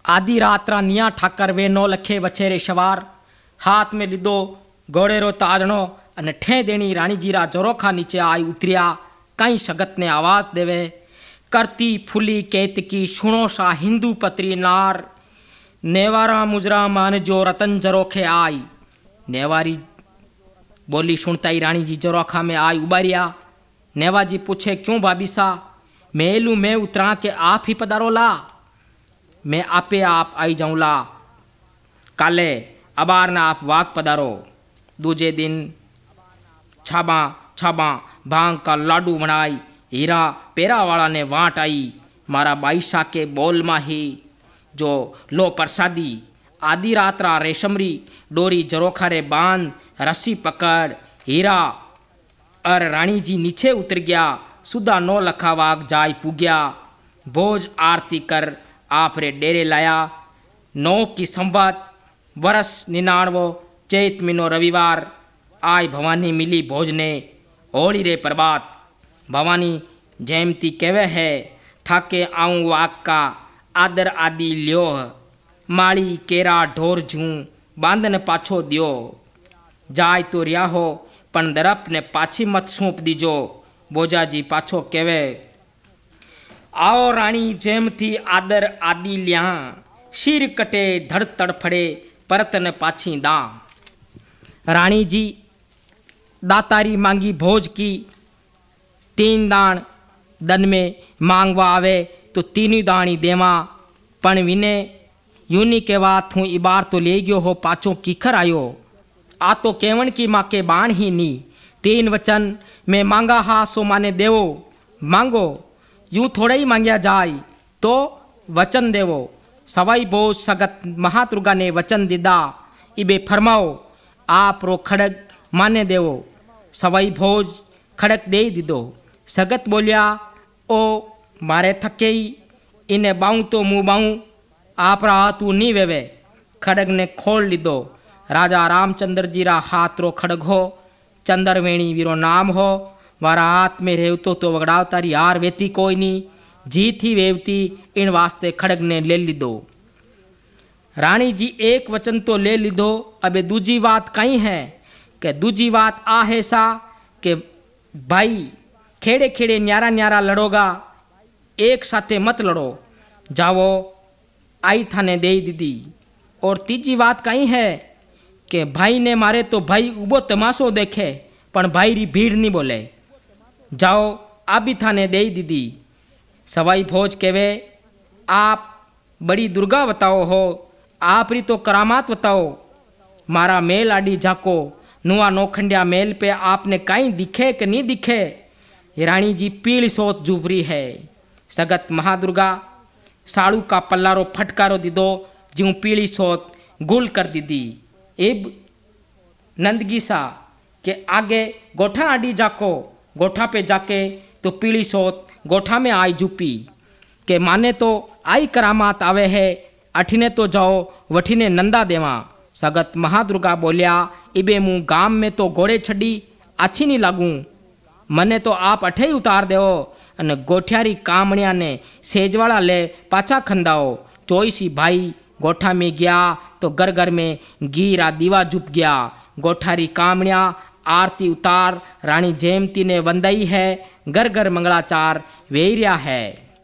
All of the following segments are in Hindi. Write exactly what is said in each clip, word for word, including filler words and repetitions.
आधी रात रा निया ठाकर वे नौ लखे वछेरे सवार हाथ में लीधो घोड़े रो ताजणो अने ठे देणी राणी जीरा जोरोखा नीचे आई उतरिया। कई सगत ने आवाज देवे करती फुली केतकी सुनो सा हिंदू पत्री नार नेवारा मुजरा मान जो रतन जरोखे आई। नेवारी बोली सुनता ही रानी जी जरोखा में आई उबारिया। नेवाजी पूछे क्यों भाभी सा? मैं एलू मैं उतरा के आप ही पधारो ला। मैं आपे आप आई जाऊँ ला। काले अबार ना आप वाक पधारो। दूजे दिन छाबा छाबा भांग का लाडू बनाई हीरा पेरा वाला ने वाट आई। मारा बाईशा के बोल माही जो लो प्रसादी आधी रात रा रेशमरी डोरी जरोखारे बांध रस्सी पकड़ हीरा और रानी जी नीचे उतर गया। सुधा नौ लखा वाग जाय पुग्या। भोज आरती कर आप रे डेरे लाया। नौ की संवत वर्ष निन्यानवो चैत महीनो रविवार आय भवानी मिली भोजने होली रे प्रभात। भवानी जयमती कहवे है थाके आऊँ वाक का आदर आदि ल्योह माड़ी केरा ढोर झूँ बांधन पाछो दियो जाय तो रिया हो पण दरप ने पाछी मत सौंप दीजो। बोजाजी पाछो कहवे आओ रानी जयमती आदर आदि लिया सिर कटे धड़ तड़फड़े परतन पाछी दा। रानी जी दातारी मांगी भोज की तीन दान दन में मांगवा आवे तो तीन दाणी देवा पण विने यूनी के बात हूँ इबार तो ले गयो हो पाछो कीखर आयो। आ तो केवण की माँ के बाण ही नी तीन वचन में मांगा हा सो माने देवो मांगो यूं थोड़ा ही मांगया जाय तो वचन देवो। सवाई भोज सगत महादुर्गा ने वचन दिदा इबे फरमाओ आप रो खड़ग माने देवो। सवाई भोज खड़क दे दीदो। सगत बोलिया ओ मारे थके ही इन्हें बाऊँ तो मुँह बाऊँ आप रा हाथू नी वेवे। खड़ग ने खोल लीधो। राजा रामचंद्र जी रा हाथ रो खड़ग हो चंद्रवेणी वीरो नाम हो वारा हाथ में रेवतो तो वगड़ाव तारी यार वेती कोई नी जी थी वेवती इन वास्ते खड़ग ने ले लीधो। रानी जी एक वचन तो ले लीधो। अबे दूजी बात कहीं है कि दूजी बात आ है सा कि भाई खेड़े खेड़े न्यारा न्यारा लड़ोगा एक साथे मत लड़ो जाओ आई थाने दे दीदी। और तीजी बात कहीं है कि भाई ने मारे तो भाई उबो तमाशो देखे पण भाई री भीड़ नहीं बोले जाओ आप भी थाने दे दीदी। सवाई भोज कहवे आप बड़ी दुर्गा बताओ हो आप री तो करामात बताओ। मारा मेल आडी झाको नुआ नौखंडिया मेल पे आपने कहीं दिखे कि नहीं दिखे। रानी जी पीली सोच जुबरी है। सगत महादुर्गा साड़ू का पल्लारो फटकारो दीदो ज्यों पीली सोत गुल कर दीदी। इब नंदगी सा के आगे गोठा आडी जाको गोठा पे जाके तो पीली सोत गोठा में आई जुपी के माने तो आई करामात आवे है अठिने तो जाओ वठिने नंदा देवा। सगत महादुर्गा बोलिया इबे मुँह गाम में तो घोड़े छड़ी अच्छी नहीं लागू मने तो आप अठे ही उतार देओ अने गोठियारी कामणिया ने सेजवाड़ा ले पाछा खंदाओ। चोईसी भाई गोठा में गया तो घर घर में घी रा दीवा जुप गया। गोठारी कामणिया आरती उतार रानी जयमती ने वंदाई है घर घर मंगलाचार वेरिया है।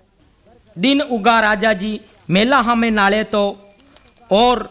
दिन उगा राजा जी मेला हमें नाले तो और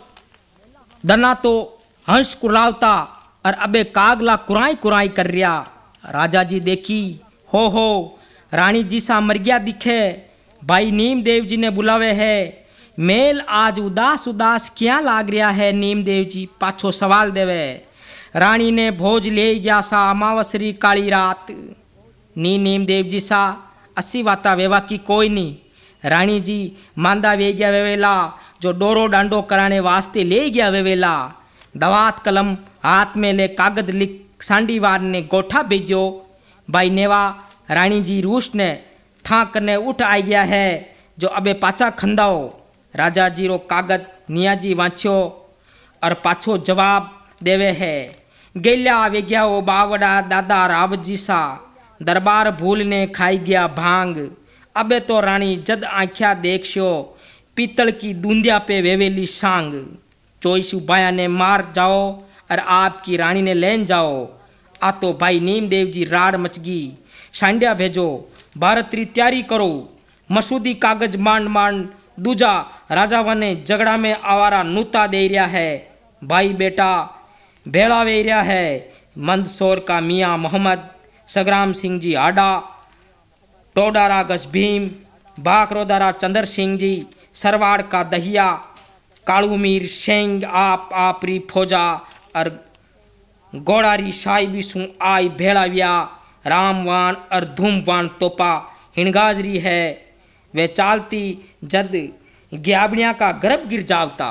दना तो हंस कुलावता और अबे कागला कुराई कुराई कर रिया। राजा जी देखी हो हो रानी जी सा मर गया दिखे। भाई नीम देव जी ने बुलावे है। मेल आज उदास उदास क्या लाग रिया है। नीम देव जी पाछो सवाल देवे। रानी ने भोज ले गया सा अमावसरी काली रात। नी नीम देव जी सा अस्सी वाता वेवा की कोई नहीं। रानी जी मांदा वे गया वेवेला जो डोरो डांडो कराने वास्ते ले गया वेवेला। दवात कलम हाथ में ले कागज लिख सांडीवार ने गोठा भेजो। भाई नेवा रानी जी रूस ने था करने उठ आ गया है जो अबे पाछा खंदाओ। राजा जी रो कागज नियाजी वाँच्यो और पाछो जवाब देवे है। गेल्या वे गया वो बावड़ा दादा रावजी सा दरबार भूल ने खाई गया भांग। अबे तो रानी जद आँख्या देखशो पीतल की दूंदिया पे वेवेली शांग। चोईसु बाया ने मार जाओ और आपकी रानी ने लेन जाओ। आ तो भाई नीम देव जी राड़ मचगी। सांडिया भेजो, भारत री तैयारी करो। मसूदी कागज मांड मांड दूजा राजावा ने झगड़ा में आवारा नूता दे रहा है। भाई बेटा भेड़ा वे रहा है। मंदसौर का मियाँ मोहम्मद, सग्राम सिंह जी आडा, टोडारा गज भीम, बाकरोदारा चंद्र सिंह जी, सरवाड़ का दहिया, कालूमीर शेंग आप आपरी फौजा और गोड़ारी शाही बिसु आई भेड़ाविया। रामवान और धूमवान तोपा हिणगाजरी है। वे चालती जद ग्याबड़िया का गर्भ गिर जावता।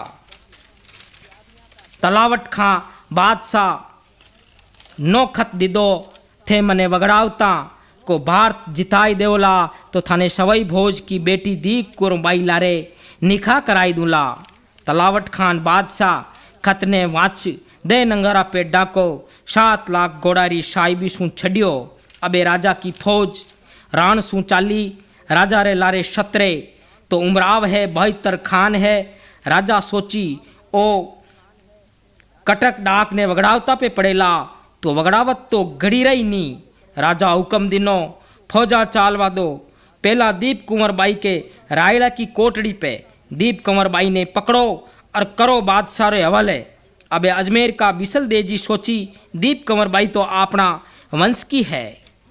तलावट खां बादशाह नो खत दिदो थे मने वगड़ावता को भारत जिताई देवला तो थाने सवई भोज की बेटी दीप कुरबाई लारे निखा कराई दूला। तलावट खान बादशाह खत ने वाच दे नंगरा पे डाको। सात लाख गोड़ारी साहिबी सू छड़ियो। अबे राजा की फौज राण सू चाली। राजा रे लारे शतरे तो उमराव है बहत्तर खान है। राजा सोची ओ कटक डाक ने वगड़ावता पे पड़ेला तो वगड़ावत तो घड़ी रही नी। राजा हुक्म दिनो फौजा चालवा दो। पहला दीप कुंवर बाई के रायड़ा की कोटड़ी पे दीप कुंवर बाई ने पकड़ो और करो बादशाह रे हवाले। अबे अजमेर का बिसल देजी सोची दीप कुंवर बाई तो अपना वंश की है।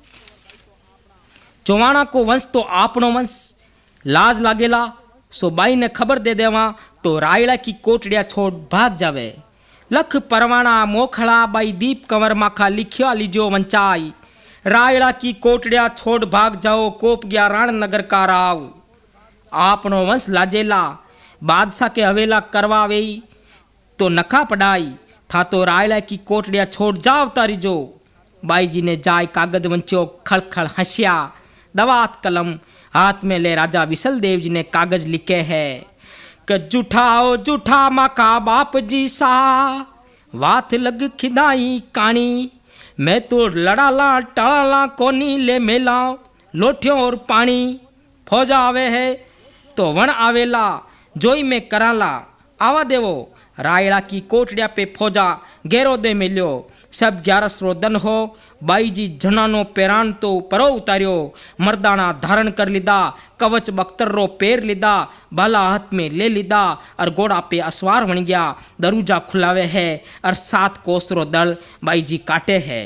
चौवाणा को वंश तो आपनो वंश। लाज लागेला सो बाई ने खबर दे देवा तो रायड़ा की कोटड़िया छोड़ भाग जावे। लख परवाना मोखड़ा बाई दीप कंवर माखा लिखिया लीजो वंचाई। रायड़ा की कोटड़िया छोड़ भाग जाओ कोप गया राणनगर का राव। आपनो वंश लाजेला बादशाह के हवेला करवा वेई तो नखा पढ़ाई था तो रायड़ा की कोटड़िया छोड़ जाओ तारीजो। बाई जी ने जाय कागज वंचो खड़खड़ हंसिया। दवात कलम हाथ में ले राजा विसल देव जी ने कागज लिखे है कि जूठाओ जूठा माका बाप जी सा वाथ लग खिदाई कानी। मैं तो लड़ाला टड़ाला कोनी ले मेला लोठियों और पानी। फौजा आवे है तो वन आवेला जोई में कराला आवा देवो। रायड़ा की कोटड़िया पे फौजा घेरो दे मिलियो। सब ग्यारह सौ दन हो। बाई जी जनानो पेरान तो परो उतारियो। मर्दाना धारण कर लीदा कवच बख्तर रो पेर लीदा। बाला हाथ में ले लीदा और घोड़ा पे असवार बन गया। दरूजा खुलावे है और सात कोसरो दल बाई जी काटे है।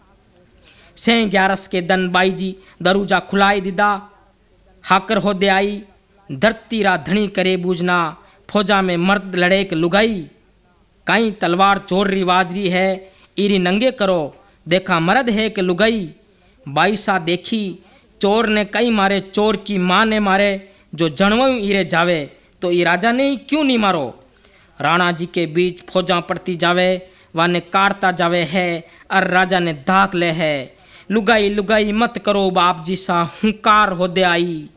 से ग्यारस के दन बाई जी दरूजा खुलाई दीदा। हाकर हो दे आई धरती रा धनी करे बूझना। फौजा में मर्द लड़ेक लुगाई कहीं तलवार चोर रिवाजरी है। इरी नंगे करो देखा मर्द है कि लुगाई। बाईसा देखी चोर ने कई मारे चोर की माँ ने मारे। जो जनवों इरे जावे तो ये राजा ने ही क्यों नहीं मारो। राणा जी के बीच फौजा पड़ती जावे वाने काटता जावे है और राजा ने धाक ले है। लुगाई लुगाई मत करो बाप जी सा हुंकार हो दे आई।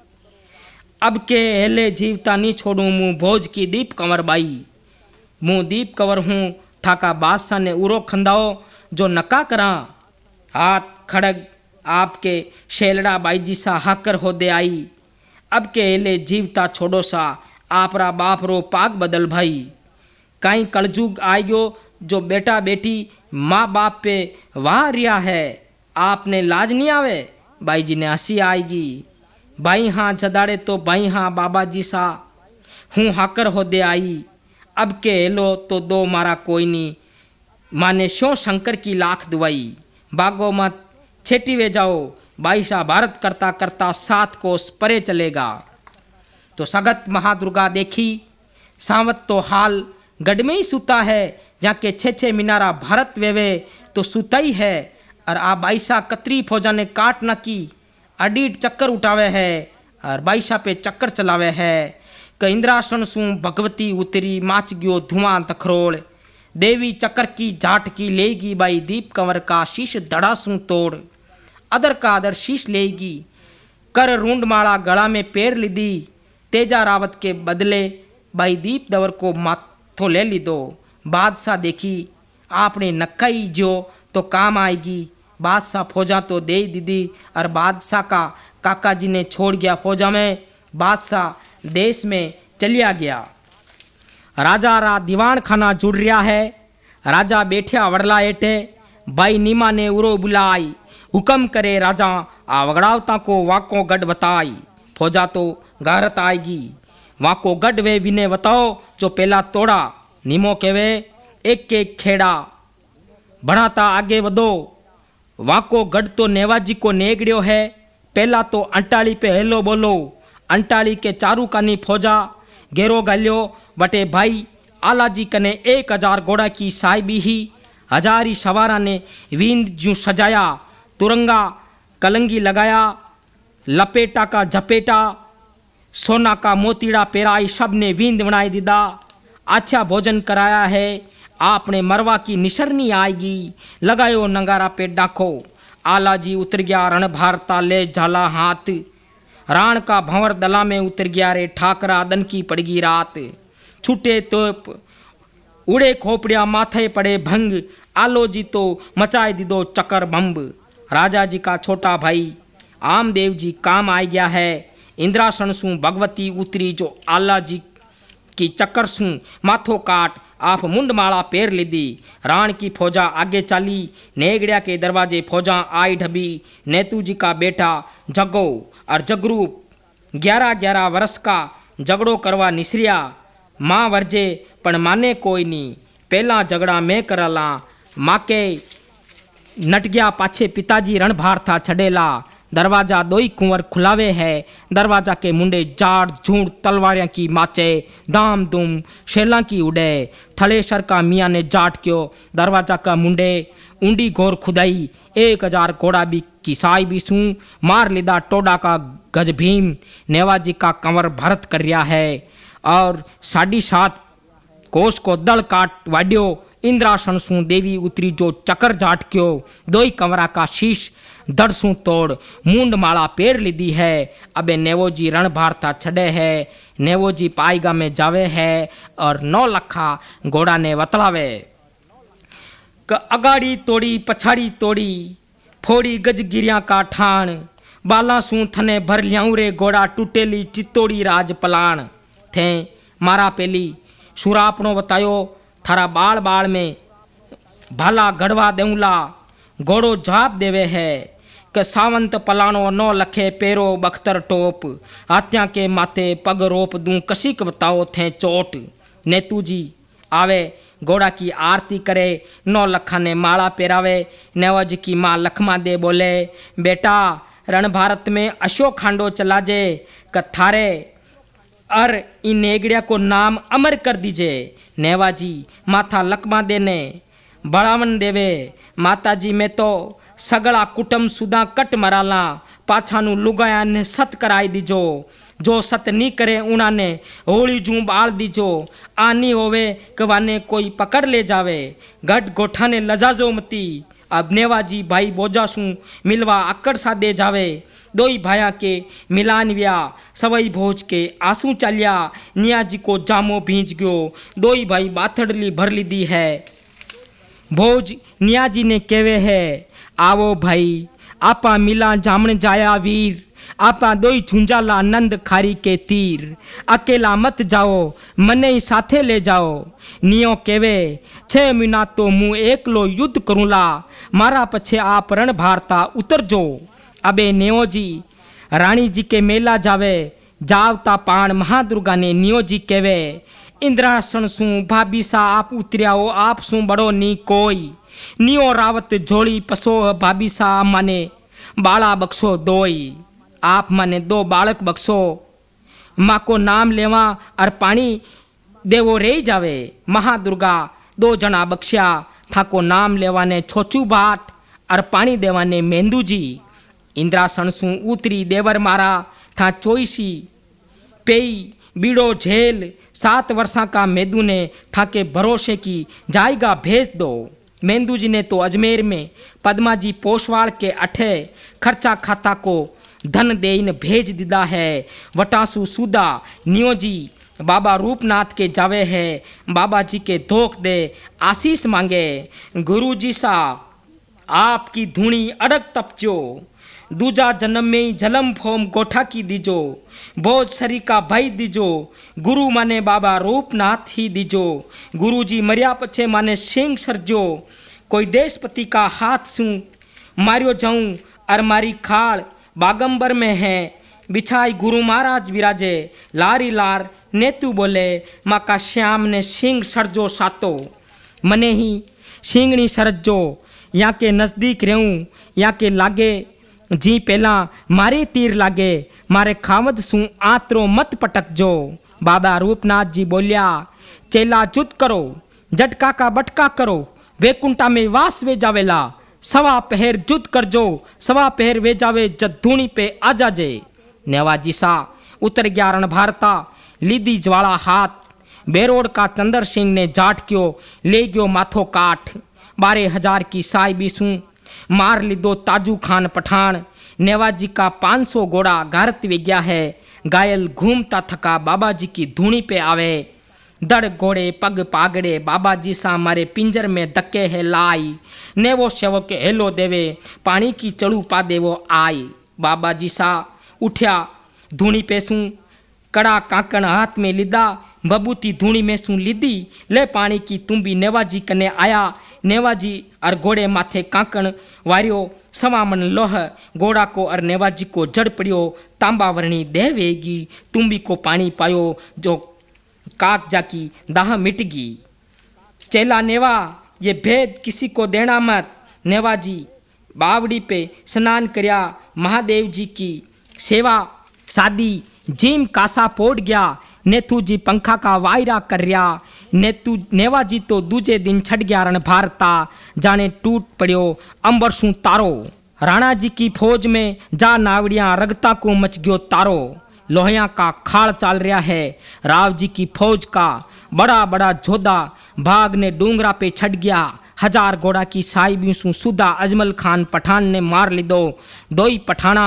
अब के हेले जीवता नहीं छोड़ू मुँह भोज की दीप कंवर बाई। मुँह दीप कंवर हूँ ठाका बादशाह ने उरो खंदाओ जो नका करा। हाथ खड़ग आपके शेलड़ा बाई जी सा हाकर हो दे आई। अब के हेले जीवता छोड़ो सा आपरा बाप रो पाग बदल भाई। कहीं कलजुग आयो जो बेटा बेटी माँ बाप पे वाह रिया है। आपने लाज नहीं आवे। बाई जी ने हंसी आएगी। बाई हाँ जदाड़े तो बाई हाँ बाबा जी सा हूँ हाकर हो दे आई। अब के हेलो तो दो मारा कोई नहीं। माने शो शंकर की लाख दुआई। भागो मत छेटी वे जाओ। बाईसा भारत करता करता सात कोस परे चलेगा। तो सगत महादुर्गा देखी सावत तो हाल गढ़ में ही सूता है। जाके छे छे मीनारा भारत वेवे तो सूता ही है। और आ बाईसा कतरी फौजा ने काट न की अडीट चक्कर उठावे है और बाईसा पे चक्कर चलावे है। क इंद्रासन सू भगवती उतरी माच गयो धुआं तखरोड़। देवी चक्कर की जाट की लेगी बाई दीप कंवर का शीश धड़ा सू तोड़। अदर का अदर शीश लेगी कर रूंड माला गला में पैर लीदी। तेजा रावत के बदले बाई दीप दवर को माथो ले ली दो। बादशाह देखी आपने नक्काई जो तो काम आएगी। बादशाह फौजा तो दे दीदी और बादशाह का काका जी ने छोड़ गया फौजा में। बादशाह देश में चलिया गया। राजा रा दीवान खाना जुड़ रहा है। राजा बैठा वड़ला हेठे। भाई नीमा ने उरो बुलाई। हुक्म करे राजा आ वगड़ावता को वाको गढ़ बताई। फौजा तो गारत आएगी। वाको गढ़ वे विने बताओ जो पहला तोड़ा। नीमो केवे एक एक खेड़ा बढ़ाता आगे वधो। वाको गढ़ तो नेवाजी को नेगड़ियो है। पहला तो अंटाली पे हेलो बोलो। अंटाली के चारू कानी फौजा घेरो गालियो। बटे भाई आलाजी कने एक हजार घोड़ा की साहिबी ही। हजारी सवारा ने वींद जू सजाया। तुरंगा कलंगी लगाया। लपेटा का झपेटा सोना का मोतीड़ा पेराई। सब ने वींद बनाई दीदा। अच्छा भोजन कराया है। आपने मरवा की निशरनी आएगी। लगायो नंगारा पे डाको। आलाजी उतर गया रण भारता ले झाला हाथ। राण का भंवर दला में उतर गया रे ठाकरा। दन की पड़गी रात। छूटे तोप उड़े खोपड़िया माथे पड़े भंग। आलो जी तो मचाए दीदो चक्कर बम्ब। राजा जी का छोटा भाई आमदेव जी काम आ गया है। इंद्रासन सु भगवती उतरी जो आला जी की चक्कर सु माथो काट आप मुंड माला पेर लीधी। राण की फौजा आगे चाली। नेगड़िया के दरवाजे फौजा आई ढबी। नेतू जी का बेटा जगो और जगरू ग्यारह ग्यारह वर्ष का झगड़ो करवा निसरिया। माँ वर्जे पण माने कोई नहीं। पहला झगड़ा मैं कराला। माँ के नट गया पाछे पिताजी रणभार था छड़ेला। दरवाजा दोई कुंवर खुलावे है। दरवाजा के मुंडे जाड़ झूठ तलवारियां की माचे। दाम दुम शेला की उड़े। थलेसर का मियाँ ने जाट क्यों। दरवाजा का मुंडे ऊंडी घोर खुदाई। एक हजार घोड़ा भी किसाई भी सू मार लिदा टोडा का गज भीम। नेवाजी का कंवर भरत कर रहा है। और साढ़ी सात कोष को दल काट वाड्यो। इंद्रासन सु देवी उतरी जो चक्कर जाट क्यो। दोई कंवरा का शीश दड़ सु तोड़ मुंड माला पेर लीधी है। अबे नेवोजी रण भारता छड़े है। नेवोजी पाईगा में जावे है और नौ लखा घोड़ा ने वतलावे। क अगाड़ी तोड़ी पछाड़ी तोड़ी फोड़ी गज गिरिया का ठाण। बाला सु थने भर लियाऊं रे घोड़ा टूटेली चित्तोड़ी राज पलाण। थे मारा पेली सुरापनो बतायो थारा बाल बाल में भाला गढ़वा देऊला। घोड़ो जवाब देवे है कि सावंत पलानो नौ लखे पेरो बख्तर टोप। हाथियां के माथे पग रोप दूं कशिक बताओ थे चोट। नेतू जी आवे घोड़ा की आरती करे। नौ लखा ने माला पेरावे। नेवज की माँ लखमा दे बोले बेटा रण भारत में अशोक खांडो चला जे क थारे और इन नेगड़िया को नाम अमर कर दीजिए। नेवाजी माथा लकमा देने बढ़ावन देवे। माताजी में तो सगड़ा कुटुंब सुधा कट मराला। पाछानु लुगाया ने सत कराई दीजो। जो सत नी करे उन्होंने होली जू बाल दीजो। आनी होवे कवाने कोई पकड़ ले जावे। गढ़ गोठा ने लजाजो मती। अब नेवाजी भाई बोजासू मिलवा अकड़ सादे जावे। दोई भाया के मिलान व्या सवई भोज के आंसू चालिया। निया जी को जामो भींज गयो। दोई भाई बाथड़ली भर लीधी है। भोज निया जी ने केवे है आवो भाई आपा मिला जामण जाया वीर। आपा दोई झुंझाला नंद खारी के तीर। अकेला मत जाओ मने ही साथे ले जाओ। नियो केवे छह महीना तो मुँह एकलो युद्ध करूँला। मारा पछे आप रण भारता उतर जो। अबे नेओ जी रानी जी के मेला जावे। जावता पाण महादुर्गा ने नियो जी केवे इंद्रासन सु भाभी सा आप उतरियाओ। आप सु बड़ो नी कोई। नियो रावत झोली पसो भाभी सा माने बाला बक्सो दोई। आप माने दो बालक बक्सो। माँ को नाम लेवा और पानी देवो रे जावे। महादुर्गा दो जना बक्स्या थाको नाम लेवा ने छोचू बाट और पानी देवा ने मेंदू जी। इंद्रासन सु उतरी देवर मारा था चोईसी पेई बीड़ो झेल। सात वर्षा का मेंदू ने था के भरोसे की जाएगा भेज दो। मेंदू जी ने तो अजमेर में पद्मा जी पोशवाड़ के अठे खर्चा खाता को धन देन भेज दिदा है। वटासु सुदा नियो जी बाबा रूपनाथ के जावे है। बाबा जी के धोख दे आशीष मांगे। गुरु जी सा आपकी धूणी अड़ग तपचो। दूजा जन्म में ही जलम फोम गोठा की दीजो, बोझ सरी का भाई दीजो, गुरु माने बाबा रूपनाथ ही दीजो, गुरु जी मरिया पछे माने सिंह सरजो, कोई देशपति का हाथ सू मारियो जाऊं और मारी खाड़ बागंबर में है, बिछाई गुरु महाराज विराजे, लारी लार नेतु बोले, माँ का श्याम ने सिंह सरजो सातो, मने ही सिंगनी सरजो, यहाँ के नज़दीक रहूं, यहाँ के लागे जी पहला मारे तीर लागे, मारे खावद सू आतरो मत पटक जो। बाबा रूपनाथ जी बोलिया, चेला जुत करो, झटका का बटका करो, वेकुंठा में वास वे जावेला, सवा पहर जुत कर जो, सवा पहर वे जावे जद धूणी पे आ जाजे। नेवाजी सा उतर गया रण भारता, लीदी ज्वाला हाथ, बेरोड का चंदर सिंह ने जाट क्यों ले गयो माथो काठ, बारह हजार की साई बीसू मार लीदो ताजू खान पठान, नेवाजी का पाँच सौ घोड़ा घारत वे गया है, घायल घूमता थका बाबा जी की धूणी पे आवे, दड़ घोड़े पग पागड़े बाबा जी सा मारे पिंजर में धक्के है लाई, ने वो सेवक के हेलो देवे, पानी की चढ़ू पा देवो आई। बाबा जी सा उठ्या धूणी पे सू कड़ा काकण हाथ में लीधा, बबूती धूणी में सू लीधी, ले पानी की तुम्बी नेवाजी कने आया, नेवाजी और घोड़े माथे काकण वारियो, सवा मन लोह घोड़ा को और नेवाजी को जड़ पड़ियो, तांबा वर्णी देह वेगी, तुम्बी को पानी पायो, जो काक जाकी दाह मिटगी। चेला नेवा ये भेद किसी को देना मत, नेवाजी बावड़ी पे स्नान करया, महादेव जी की सेवा सादी, जिम कासा पोड़ गया, नेतू जी पंखा का वायरा कर रहा, नेतू नेवाजी तो दूजे दिन छट गया रण भारता, जाने टूट पड़ियो अंबर सू तारो, राणा जी की फौज में जा नावड़िया रगता को मच गयो तारो, लोहिया का खाड़ चाल रहा है, राव जी की फौज का बड़ा बड़ा जोधा भाग ने डूंगरा पे छट गया, हजार घोड़ा की साई बीसू सुधा अजमल खान पठान ने मार ली दो, दो ही पठाना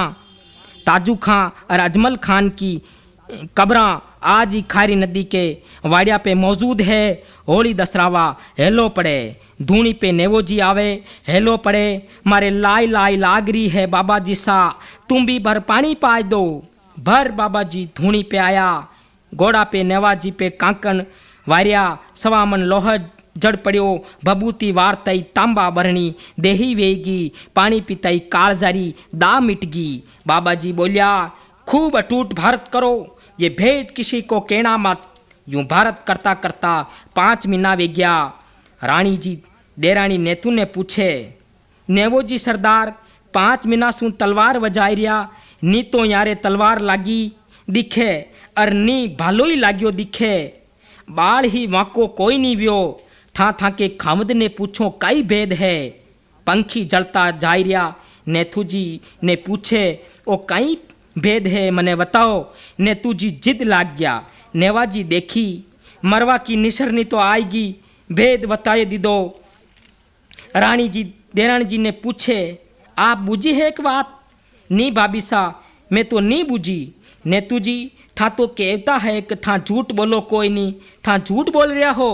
ताजू खां और अजमल खान की कब्रां आज ही खारी नदी के वाड़िया पे मौजूद है। होली दसरावा हेलो पड़े, धूणी पे नेवोजी आवे हेलो पड़े, मारे लाई लाई लागरी है बाबा जी सा, तुम भी भर पानी पाए दो, भर बाबा जी धूणी पे आया, घोड़ा पे नेवाजी पे कांकन वारिया, सवा मन लोह जड़ पड़ियो, बबूती वारतई तांबा भरणी देही वेगी, पानी पीतई कालजारी दा मिटगी। बाबा जी बोलिया, खूब अटूट भारत करो, ये भेद किसी को कहना मत। यूं भारत करता करता पाँच महीना वे गया। रानी जी देरानी नेतू ने पूछे, नेवो जी सरदार पाँच महीना सू तलवार वजाई रिया, नी तो यारे तलवार लागी दिखे और नी भालो ही लाग्यो दिखे, बाल ही वाको कोई नहीं व्यो, था था के खामद ने पूछो कई भेद है, पंखी जलता जाई रिया। नेतू जी ने पूछे, ओ कई भेद है मने बताओ। नेतू जी जिद लाग गया। नेवाजी देखी मरवा की निसरनी तो आएगी, भेद बताए दी दो। रानी जी देरानी जी ने पूछे, आप बूझी है एक बात? नी भाभी सा मैं तो नहीं बूझी। नेतू जी था तो कहता है कि था झूठ बोलो कोई नहीं, था झूठ बोल रहा हो।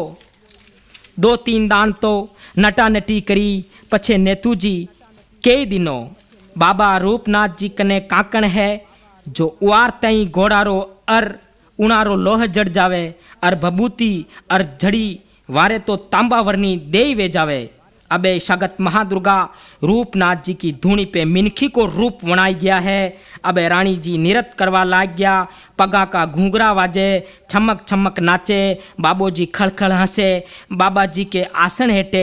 दो तीन दान तो नटा नटी करी पछे नेतू जी कई दिनों बाबा रूपनाथ जी कने काकण है, जो उआर तई घोड़ारो अर उणारो लोह जड़ जावे और भभूति और झड़ी वारे तो तांबा वर्णी दे वे जावे। अबे शगत महादुर्गा रूपनाथ जी की धूणी पे मिनखी को रूप बनाई गया है। अबे रानी जी निरत करवा लाग गया, पगा का घूंघरा वाजे, छमक छमक नाचे, बाबू जी खड़खड़ हंसे। बाबा जी के आसन हेठे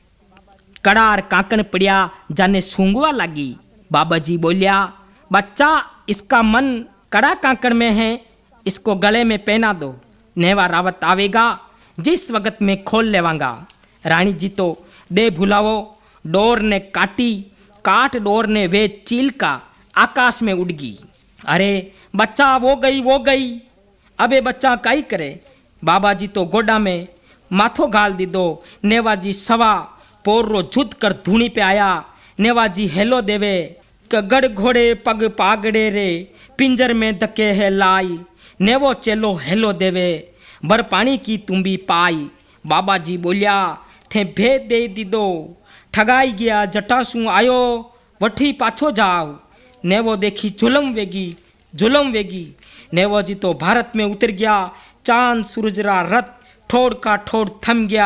कड़ार काकण पड़िया जाने सूंघवा लगी। बाबा जी बोलिया, बच्चा इसका मन कड़ा काकण में है, इसको गले में पहना दो, नेवा रावत आवेगा जिस वक्त में खोल लेवांगा। रानी जी तो दे भुलावो, डोर ने काटी, काट डोर ने वे चील का आकाश में उड़ गई। अरे बच्चा वो गई वो गई, अबे बच्चा काई करे। बाबा जी तो गोडा में माथो गाल दी दो। नेवाजी सवा पोर्रो झुद कर धूणी पे आया। नेवाजी हेलो देवे, गड़ घोड़े पग पागड़े रे, पिंजर में धके है लाई। नेवो चेलो हेलो देवे, बर पानी की तुम्बी पाई। बाबा जी बोलिया, थे भेद दे दीदो, ठगाई गया जटासू आयो, वठी पाछो जाओ। ने वो देखी जुलम वेगी जुलम वेगी। ने वो जी तो भारत में उतर गया, चांद सूरजरा रथ ठोड़ का ठोड़ थम गया।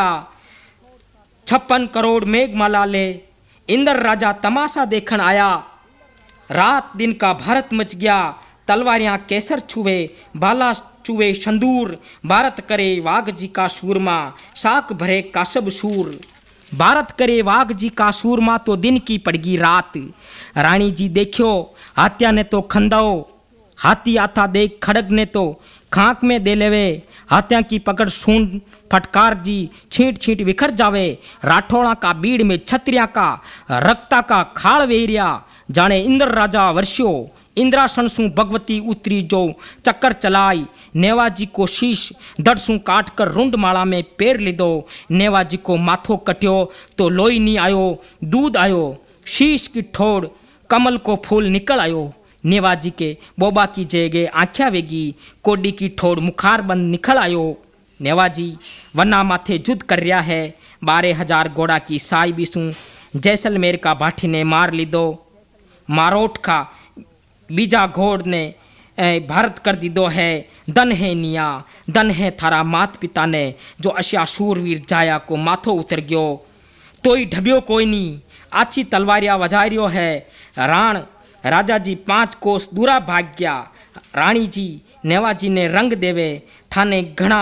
छप्पन करोड़ मेघमाला ले इंद्र राजा तमाशा देखन आया। रात दिन का भारत मच गया, तलवारियां केसर छुए, बाला चुवे संदूर। भारत करे वाघ जी का सूरमा, साक भरे काशब सूर। भारत करे वाघ जी का सूरमा तो दिन की पड़गी रात। रानी जी देखियो हाथिया ने तो खंदाओ, हाथी आता देख खड़ग ने तो खाक में दे लेवे। हाथिया की पकड़ सूंड फटकार जी छींट छींट बिखर जावे। राठौड़ा का बीड़ में छत्रिया का रक्ता का खाड़ वेरिया। जाने इंद्र राजा वर्ष्यो इंद्रासन सु भगवती उतरी जो चक्कर चलाई। नेवाजी को शीश दड़ सु काट कर रुंड माला में पेर लीधो। नेवाजी को माथो कट्यो तो लोई नहीं आयो, दूध आयो। शीश की ठोड़ कमल को फूल निकल आयो। नेवाजी के बोबा की जगह आँख्या वेगी, कोडी की ठोड़ मुखार बंद निकल आयो। नेवाजी वन्ना माथे जुद कर रहा है। बारह हजार घोड़ा की साई बिसू जैसलमेर का भाठी ने मार लीधो। मारोट का बीजा घोड़ ने भारत कर दीदो है। दन है निया दन है थारा मात पिता ने, जो अशिया शूरवीर जाया को माथो उतर गयो। तोई ढबियो कोई नहीं, आछी तलवारिया वजारियो है। राण राजा जी पांच कोस दूरा भाग गया। रानी जी नेवाजी ने रंग देवे, थाने घना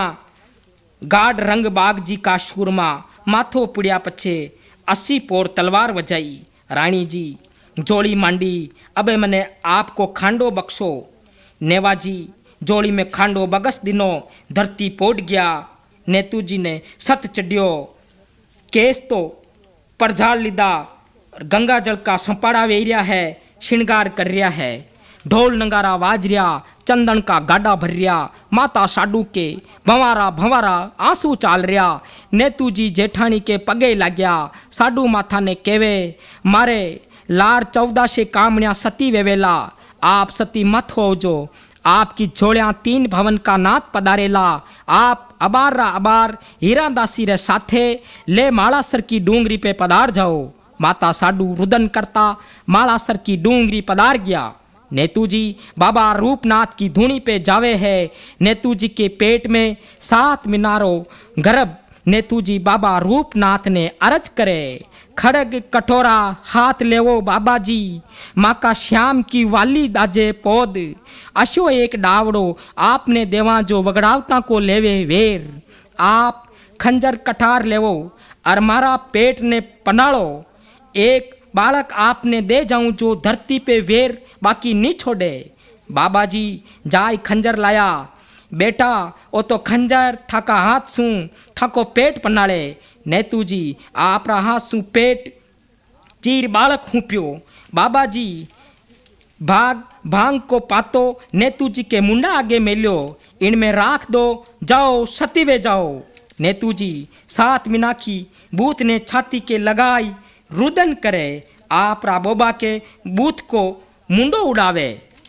गाढ़ रंग बाग जी का शूरमा। माथो पुड़िया पछे अस्सी पोर तलवार वजाई। रानी जी जोड़ी मांडी, अबे मने आपको खांडो बख्शो। नेवाजी जोड़ी में खांडो बगस दिनो, धरती पोट गया। नेतू जी ने सत चढ़ियो, केस तो परझाड़ लीधा। गंगा जल का संपाड़ा वेरिया है, श्रृंगार कर रिया है। ढोल नंगारा वाज रिया, चंदन का गाडा भर रिया। माता साडू के भंवारा भंवारा आंसू चाल रिया। नेतू जी जेठानी के पगे लाग्या। साडू माथा ने केवे, मारे लार चौदह से कामण्या सती वेवेला। आप सती मत हो जो, आपकी झोलियां तीन भवन का नाथ पधारेला। आप अबार रा अबार हीरा दासी रे साथे ले मालासर की डूंगरी पे पधार जाओ। माता साडू रुदन करता मालासर की डूंगरी पधार गया। नेतू जी बाबा रूपनाथ की धुनी पे जावे है। नेतू जी के पेट में सात मीनारों गर्भ। नेतू जी बाबा रूपनाथ ने अरज करे, खड़ग कटोरा हाथ लेवो बाबा जी। माँ का श्याम की वाली दाजे पौध, अशो एक डावड़ो आपने देवा जो वगड़ावता को लेवे वेर। आप खंजर कठार लेवो और मारा पेट ने पनाड़ो। एक बालक आपने दे जाऊं जो धरती पे वेर बाकी नहीं छोड़े। बाबा जी जाय खंजर लाया। बेटा वो तो खंजर थाका हाथ सू ठाको पेट पनाड़े। नेतू जी आप रा हाथ सू पेट चीर बालक हुपियो। बाबा जी भाग भांग को पातो नेतू जी के मुंडा आगे मेल्यो। इनमें राख दो, जाओ सती वे जाओ। नेतू जी सात मीनाखी बूथ ने छाती के लगाई, रुदन करे। आप रा बोबा के बूथ को मुंडो उड़ावे।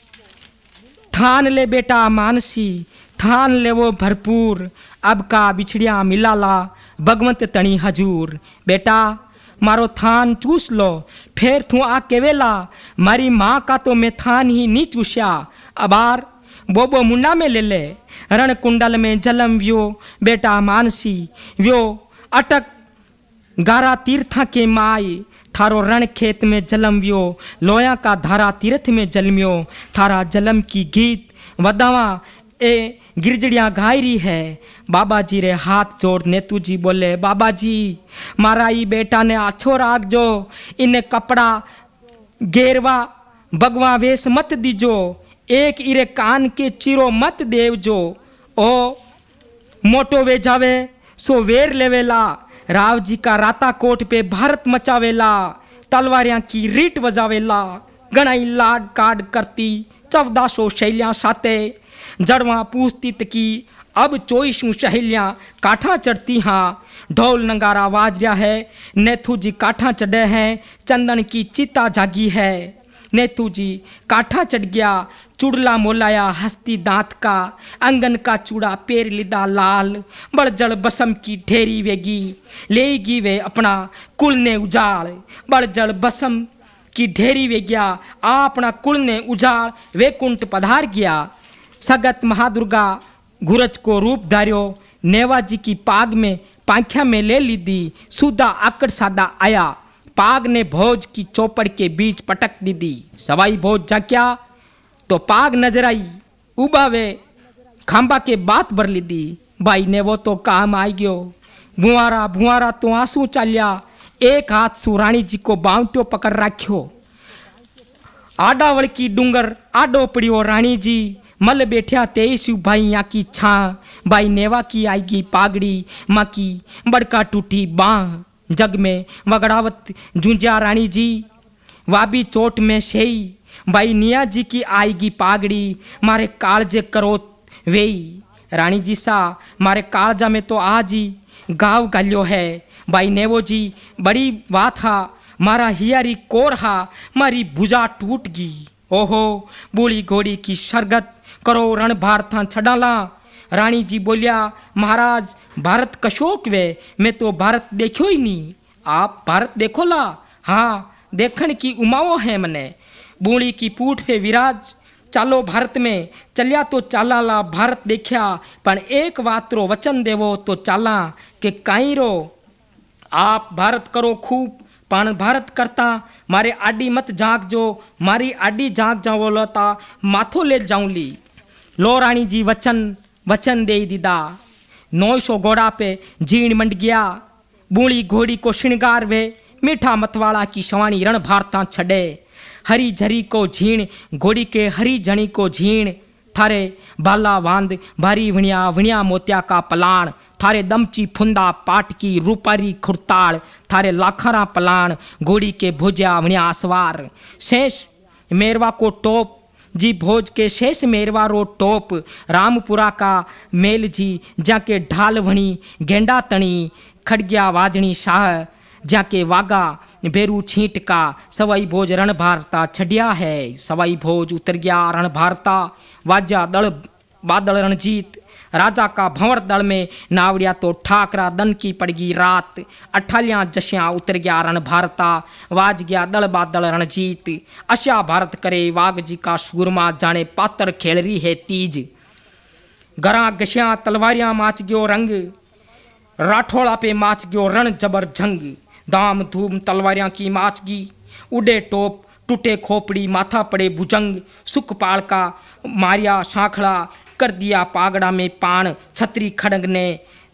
ठान ले बेटा मानसी, थान ले वो भरपूर। अब का बिछड़िया मिलाला भगवंत तणी हजूर। बेटा मारो थान चूस लो, फिर तू आके वेला। मारी माँ का तो मैं थान ही नहीं चूस्या। अबार बोबो मुंडा में ले ले। रण कुंडल में जलम व्यो बेटा मानसी व्यो। अटक गारा तीर्था के माई, थारो रण खेत में जलम व्यो। लोया का धारा तीर्थ में जलम्यो। थारा जलम की गीत वदावा ए गिरजड़ियाँ गायरी है। बाबा जी रे हाथ जोड़ नेतू जी बोले, बाबा जी मारा ई बेटा ने आछो राख जो। इन्हें कपड़ा गेरवा भगवा वेश मत दीजो। एक इरे कान के चिरो मत देव जो। ओ मोटो वे जावे सो वेर लेवेला। राव जी का राता कोट पे भारत मचावेला। तलवारियां की रीट बजावेला। गणाई लाड काड करती चौदह सौ शैलियां साते। जड़वा पूछती तकी अब चोईसू सहेलियां काठा चढ़ती हाँ। ढोल नंगारा वाज रहा है, नेथू जी काठा चढ़े हैं। चंदन की चिता जागी है। नेतू जी काठा चढ़ गया। चुड़ला मोलाया हस्ती दांत का। अंगन का चूड़ा पेर लिदा लाल। बड़जड़ बसम की ढेरी वेगी, लेगी वे अपना कुल ने उजाड़। बड़जड़ बसम की ढेरी वे गया, अपना कुल ने उजाड़ वैकुंठ पधार गया। सगत महादुर्गा गुरज को रूप धार्यो, नेवा जी की पाग में पांख्या में ले ली दी, सुदा आकड़ सादा आया, पाग ने भोज की चौपड़ के बीच पटक दी दी। सवाई भोज जाक्या तो पाग नजर आई, उबावे खांबा के बात भर ली दी। भाई ने वो तो काम आई गयो, बुआरा बुआरा तो आंसू चालिया, एक हाथ सु रानी जी को बावटो पकड़ राख्यो। आडा वड़की डूंगर आडो पड़ियो रानी जी, मल बैठ्या तेईस भाई यहाँ की छा, भाई नेवा की आएगी पागड़ी, माँ की बड़का टूटी बाँ। जग में वगड़ावत जूंजा रानी जी, वाबी चोट में शेई, भाई निया जी की आएगी पागड़ी, मारे कालजे करो वेई। रानी जी सा मारे कालजा में तो आज ही गाँव गालियो है, भाई नेवो जी बड़ी बात हा, मारा हियारी कोर हा, मारी भुजा टूट गई। ओहो बूढ़ी घोड़ी की शरगत करो रण भारता छडाला। रानी जी बोलिया, महाराज भारत कशोक वे, मैं तो भारत देखो ही नहीं, आप भारत देखो ला। हाँ देखण की उमाओ है मने, बूढ़ी की पूठ पे विराज, चालो भारत में चलिया तो चाला ला भारत देखा, पण एक बात रो वचन देवो तो चाला के काई रो, आप भारत करो खूब, पण भारत करता मारे आडी मत जाग जो, मारी आडी जाग जाओ लता माथो ले जाऊं ली। लो रानी जी वचन वचन दे दीदा। नौ सौ घोड़ा पे जीण मंड गया, बूढ़ी घोड़ी को श्रृंगार वे, मीठा मतवाड़ा की सवाणी रण भारता छड़े। हरी झरी को झीण घोड़ी के हरी जणी को झीण, थारे बाला वांद भारी वणिया वणिया मोतिया का पलाण, थारे दमची फुंदा पाट की रूपारी खुरताड़, थारे लाखारा पलाण घोड़ी के भोजा वणिया आसवार। शेष मेरवा को टोप जी भोज के शेष मेरवा रो टोप, रामपुरा का मेल जी जाके ढाल वणी गेंडा तणी, खड़गिया वाजनी शाह जाके वागा बेरू छींट का, सवाई भोज रण भारता छड़िया है। सवाई भोज उतर गया रण भारता, वाजा दल बादल रणजीत, राजा का भंवर दल में नावड़िया तो ठाकरा दन की पड़गी रात। अठालियाँ जशियाँ उतर गया रण भारता, वाज गया दल बादल रणजीत। अशा भारत करे वाग जी का शूरमा, जाने पातर खेल रही है तीज। गरा गशियाँ तलवारियाँ माच गयो रंग, राठौड़ा पे माच गयो रण जबर जंग। दाम धूम तलवारियाँ की माचगी, उड़े टोप टूटे खोपड़ी माथा पड़े भुजंग। सुखपाल का मारिया शाखड़ा, कर दिया पागड़ा में पान। छतरी खड़ंग ने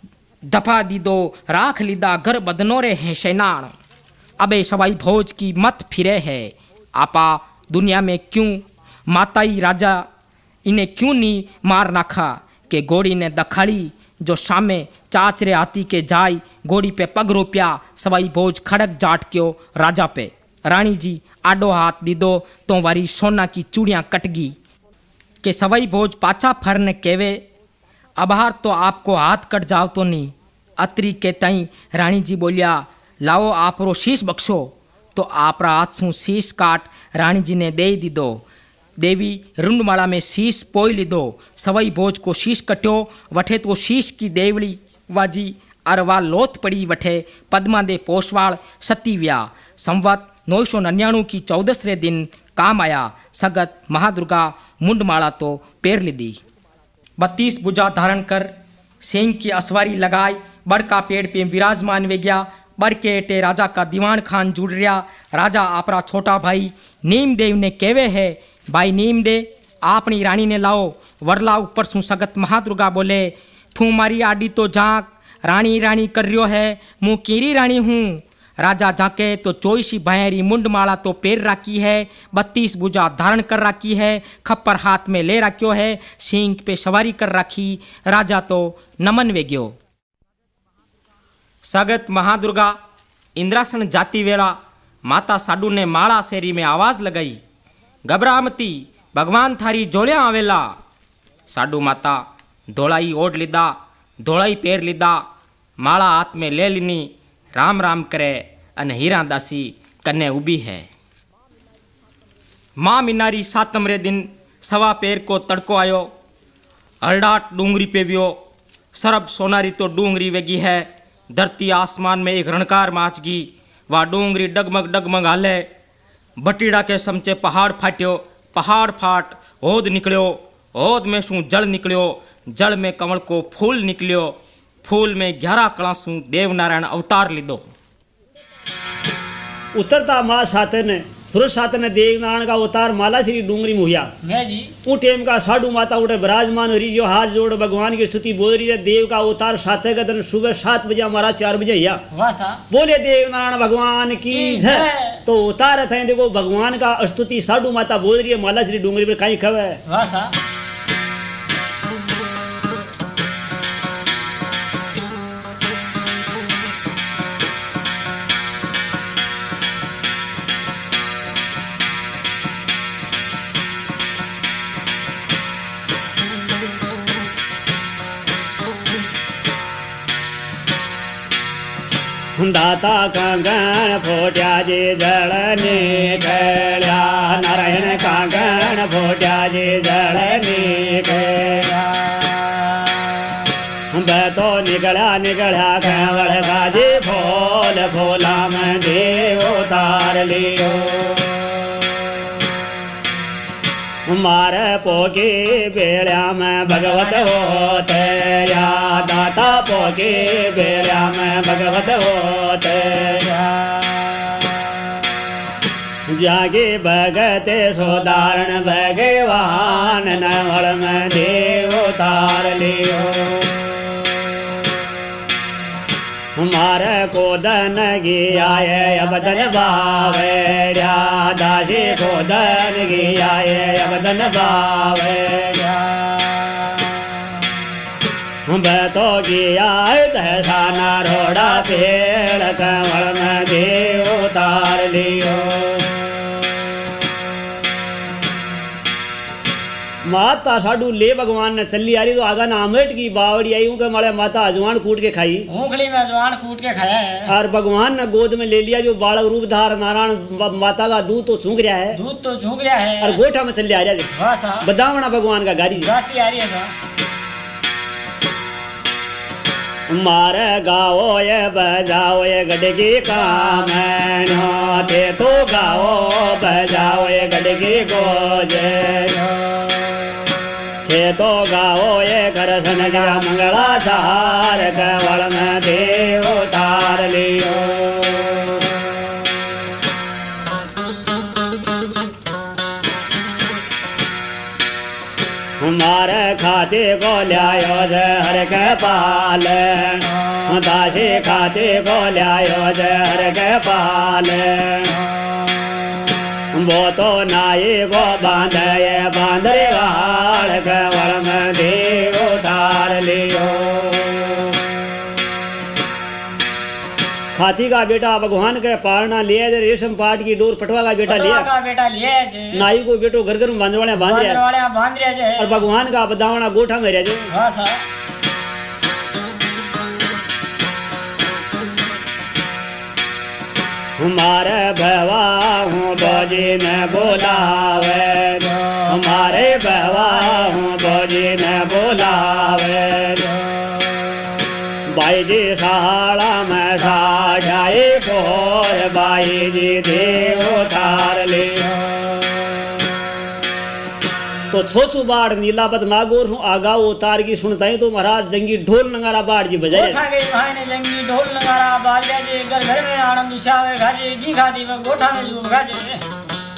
दफा दी दो, राख लीदा घर बदनोरे हैं शैनान। अबे सवाई भोज की मत फिरे है, आपा दुनिया में क्यों माताई राजा इन्हें क्यों नहीं मार नाखा। के घोड़ी ने दखाड़ी जो शामे चाचरे हाथी के जाई, घोड़ी पे पग रोपिया, सवाई भोज खड़क जाट क्यों राजा पे। रानी जी आडो हाथ दी दो तो वारी सोना की चूड़ियाँ कटगी। के सवाई भोज पाछा फरने केवे, अबहार तो आपको हाथ कट जाओ तो नहीं। अतरी के तई रानी जी बोलिया, लाओ आप रो शीश बख्शो। तो आप रा हाथ सू शीश काट रानी जी ने दे दी दो। देवी रुंडमाला में शीश पोई लीधो, सवाई भोज को शीश कट्यो, वठे तो शीश की देवड़ी वाजी अरवा लोथ पड़ी वठे। पद्मा दे पोषवाड़ सती व्या, संवत नौ सौ नन्याणु की चौदसरे दिन काम आया। सगत महादुर्गा मुंडमाला तो पेर लीधी। बत्तीस भुजा धारण कर सेंग की असवारी लगाई, बड़का पेड़ पे विराजमान वे गया। बड़ के एटे राजा का दीवान खान जुड़ रहा। राजा आपरा छोटा भाई नीम देव ने केवे है, भाई नीम दे आपनी रानी ने लाओ। वरला ऊपर सु सगत महादुर्गा बोले, थू मारी आडी तो जाक, रानी रानी कर रियो है, मुँह कीरी रानी हूँ। राजा जाके तो चौईसी भायरी मुंडमाला तो पेर राखी है, बत्तीस भुजा धारण कर राखी है, खप्पर हाथ में ले राख्यो है, सींग पे सवारी कर राखी। राजा तो नमन वे गयो। सगत महादुर्गा इंद्रासन जाती वेला माता साडू ने माला शेरी में आवाज लगाई, घबरामती भगवान थारी जोड़िया आवेला। साडू माता धोलाई ओढ़ लीधा, धोलाई पेर लीधा, माला हाथ में ले लीनी, राम राम करे अने हीरा दासी कन्ने उभी है। माँ मीनारी सातमरे दिन सवा पेर को तड़को आयो, हरडाट डूंगरी पे व्यो, सरब सोनारी तो डूंगरी वेगी है। धरती आसमान में एक रणकार माचगी, वह डूंगरी डगमग डगमग हाले। बटीड़ा के समचे पहाड़ फाट्यो, पहाड़ फाट होद निकलियो, होद में शू जल निकलियो, जल में कमल को फूल निकलियो, फूल में ग्यारह कला शू देवनारायण अवतार लीधो। उतरता माँ साते ने सूरज साते ने देवनारायण का अवतार माला श्री डूंगरी मुहिया ऊ टेम का साधु माता उठे विराजमान हरी जो हाथ जोड़ भगवान की स्तुति बोल रही है। देव का अवतार साते का दिन सुबह सात बजे हमारा चार बजे या बोले देवनारायण भगवान की जय। तो उतार थे देखो भगवान का स्तुति साधु माता बोल रही है माला श्री डूंगरी पर कहीं खबर दाता कांगण फोट्या जे जल निकल्या, नारायण कांगण फोट्या जे जल निकल्या। बतो निकल्या निकल्या कंवल बाजे फूल, फूला में देव उतार लियो। मार पोके बेड़ा में भगवत होते या, दाता पोके बेड़ा में भगवत होते या। जागे भगते सोदारण भगवान, नवल में देव उतार लियो। हमारे को दन गियाए अबदन बावेड्या, दासी को दन गियाए अबदन बावेड्या। बतो गियाए दसाना रोड़ा पेड़, कंवल में देव उतार लियो। माता साडू ले भगवान ने चली आ रही तो आगा नामट की बावड़ी आई हूँ मारे माता अजवान कूट के खाई, मूंगफली में अजवान कूट के खाया है। और भगवान ने गोद में ले लिया जो बालक रूप धार नारायण माता का दूध तो झूक रहा है, दूध तो झूक रहा है, और गोठा में चले आ रहा है बदावना भगवान का गाड़ी गाती आ रही है। मारे गाओ ये बजाओ ये गडगी कामनो, ते तो गाओ बजाओ ये गडगी गोजे। थे तो गाओ ये करसन का मंगलाचार, कंवल में देव उतार लियो। हमारे खाते को लायो जहर के पालन, दासी खाते को लायो जहर के पालन। वो तो नाई को बांधे बांधरे वाल, कंवल में देव उतार लियो। हाथी का बेटा भगवान के पालना लिया, रेशम पाट की डोर पटवा का बेटा लिया, का बेटा लिया नाई को बेटो घर घर में बांध वाले बांध रहा बांध रहा है, और भगवान का बदावना गोठा में रह जाए। हमारे बहवा हूँ बोजी ने बोलावे, हमारे बहवा हूँ बोजी ने बोलावे। बाई जी साड़ा में साढ़ाई कोर, बाई जी देव उतार लियो। तो छोचू बाढ़ नीलापत नागौर हूँ आगा उतार की सुनता ही तो महाराज जंगी ढोल नगारा बाढ़ जी बजाए। गोठा गई भाई ने जंगी ढोल नगारा बाज जे, घर घर में आनंद उछावे गाजे, घी खाती व गोठा में जो गाजे।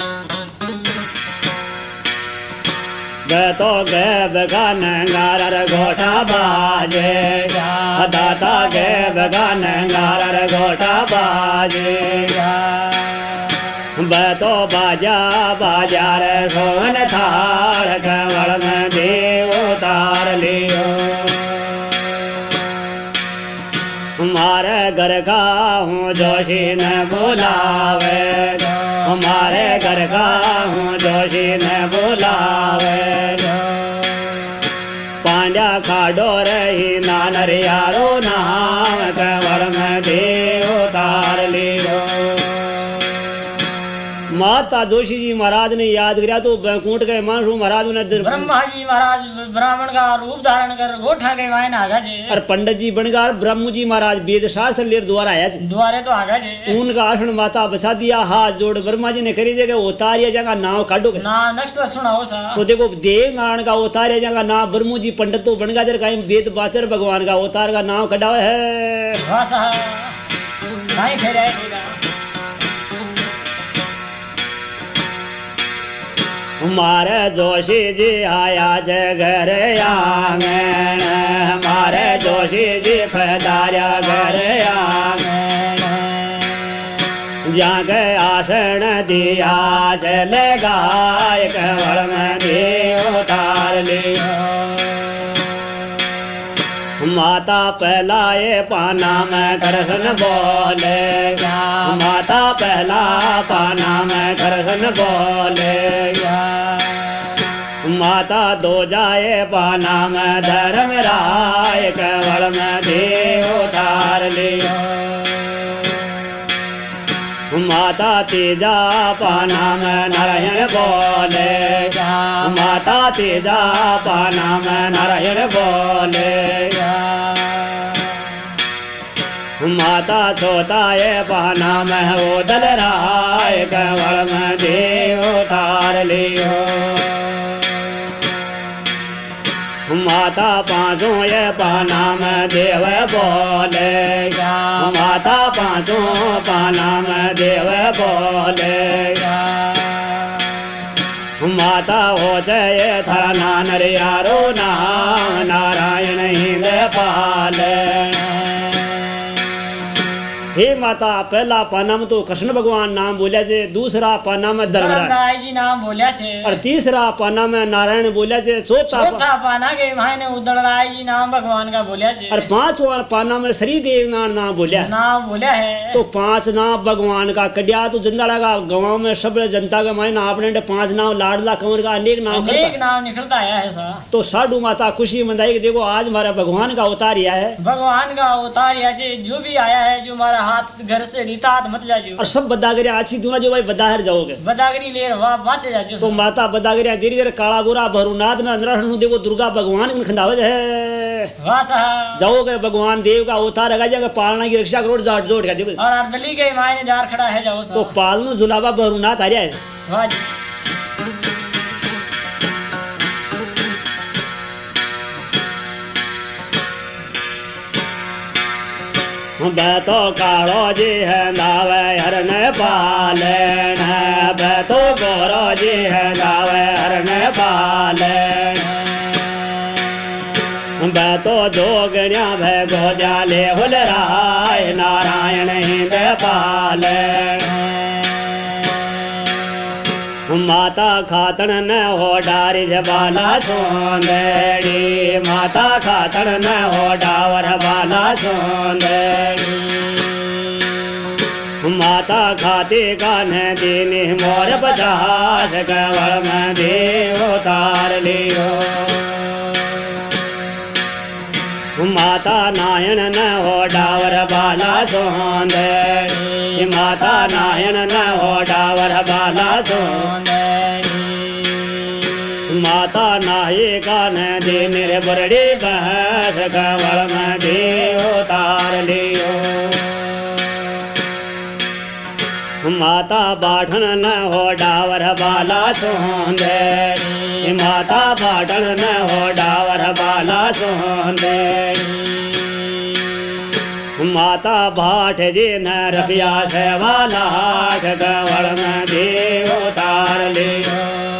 गे तो गे बगान गारर गोठा बाजे, दाता गे बगान गारर गोठा बाजे। बतो बाजा बाजार सोन थाल, कंवल में देव उतार लियो। हमारे घर का हूँ जोशी न बुलावे, हमारे घर का हूँ जोशी न बुलावे। पांड्या खाडो रही नानरियारो नाम, कंवल में देव उतार लियो। माता जोशी जी महाराज ने याद किया तो बैकुंठ के मानसू महाराज ने ब्रह्मा जी महाराज ब्राह्मण का रूप धारण कर गोठा के वाइन आगा जे और पंडित जी बनगार ब्रह्म जी महाराज वेद शास्त्र लेर द्वारा आया जी द्वारे तो आगा जे उनका आसन माता बसा दिया हाथ जोड़ ब्रह्मा जी ने करी जगह उतारिया जगह नाव काटो ना नक्शा सुनाओ सा तो देखो देव नारायण का उतारिया जगह नाम ब्रह्मू जी पंडित तो बनगा जर कहीं वेद बाचर भगवान का उतार का नाम कटावा है वाह सा काई फेरे देगा मारे जोशी जी आया जगर आंगन मारे जोशी जी पधार्या घर आंगन जाग आसन दिया चल गाय कवल में देव उतार लियो माता पहलाए पाना में करसन बोले माता पहला पाना में करसन बोले माता दो जाए पाना में धर्म राय कवल में देव उतार लियो माता तेजा पाना में नारायण बोले माता तेजा पाना में नारायण बोले माता छोताए पाना में वो दल राय कवल में देव उतार लियो माता पांचों ये पाना में देव बोले माता पांचों पाना में देव बोले माता हो जय थरा नानर यारो नाम नारायण हिंद पाल हे माता पहला पाना में तो कृष्ण भगवान नाम बोलिया छे दूसरा पाना में धर्मराय जी नाम बोलिया छे और तीसरा पाना में नारायण बोलिया छे चौथा चौथा पाना के मायने उदलराय जी नाम भगवान का बोलिया छे और पांचवा पाना में श्री देव नाम बोलिया नाम बोलिया है तो पांच नाम भगवान का कड्या तो जंदाड़ा का गाँव में सब जनता का मायने आपने पांच नाम लाडला कंवर का अनेक नाम अनेक नाम निकलता है सा तो साधु माता खुशी मंदाई कि देखो आज हमारा भगवान का अवतार आया है भगवान का अवतार आया है जो भी आया है जो हमारा हाथ घर से रीता हाथ मत जाजो और सब बदागरिया अच्छी दूना जो भाई बदाहर जाओगे बदागरी ले वाह बाचे जाजो तो माता बदागरिया धीरे धीरे काला गोरा भरुनाथ न नरहनु देखो दुर्गा भगवान के खंडावज है वाह साहब जाओगे भगवान देव का अवतार लगा जाएगा पालना की रक्षा करो जाट जोड़ का देखो और अर्दली के मायने जार खड़ा है जाओ तो पालनु जुलाबा भरुनाथ आ रहा है वाह जी बैतो कालो जी है दावे हरन पालन बैतो गोरो जी है दावे हरन पालन बैतो जोगण्या भै गोजाले हुल राय नारायण हिंद पालन माता खातन न हो डारी जबाला सोंदड़ी माता खातन न हो डावर बाला सोंदड़ी माता खाती कान दीनी मोर पचास कवल में देव उतार लियो माता नायण न हो डावर बाला सोंदड़ी माता नायण न हो डावर बाला सोंदड़ी माता नाये कान दे मेरे बरड़ी बहस कवल में देव उतार लियो माता बाठन न हो डावर बाला सोंदड़ी माता बाठन न हो डावर बाला सोंदड़ी माता भाट जी न रबिया से वाला कवल में देव उतार लियो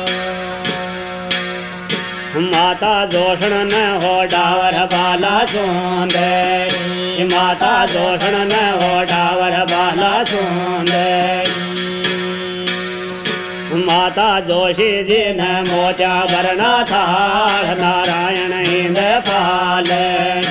माता जोषण न हो डावर बाला सोंदड़ी माता जोषण न हो डावर बाला सोंदड़ी माता जोशी जी न मोत्या भरना थाल नारायण हिंद पालन